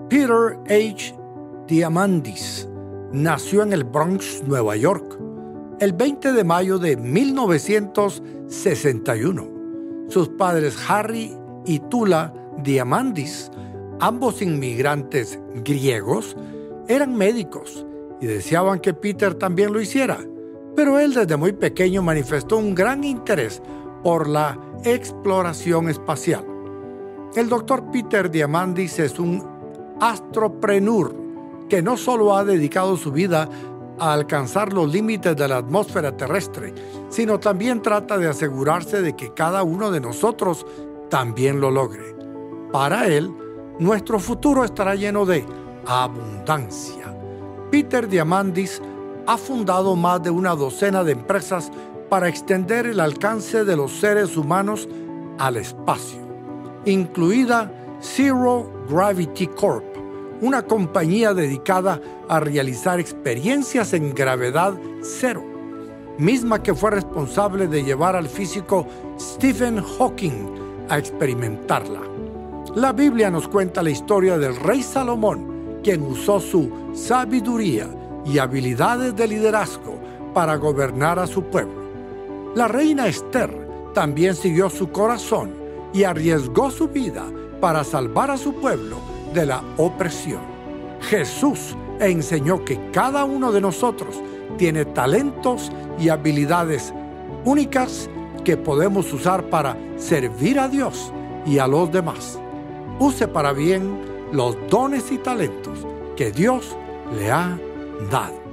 Peter H. Diamandis nació en el Bronx, Nueva York, el 20 de mayo de 1961. Sus padres Harry y Tula Diamandis, ambos inmigrantes griegos, eran médicos y deseaban que Peter también lo hiciera, pero él desde muy pequeño manifestó un gran interés por la exploración espacial. El doctor Peter Diamandis es un astropreneur que no solo ha dedicado su vida a alcanzar los límites de la atmósfera terrestre, sino también trata de asegurarse de que cada uno de nosotros también lo logre. Para él, nuestro futuro estará lleno de abundancia. Peter Diamandis ha fundado más de una docena de empresas para extender el alcance de los seres humanos al espacio, incluida Zero Gravity Corp, una compañía dedicada a realizar experiencias en gravedad cero, misma que fue responsable de llevar al físico Stephen Hawking a experimentarla. La Biblia nos cuenta la historia del rey Salomón, quien usó su sabiduría y habilidades de liderazgo para gobernar a su pueblo. La reina Esther también siguió su corazón y arriesgó su vida para salvar a su pueblo de la opresión. Jesús enseñó que cada uno de nosotros tiene talentos y habilidades únicas que podemos usar para servir a Dios y a los demás. Use para bien los dones y talentos que Dios le ha dado.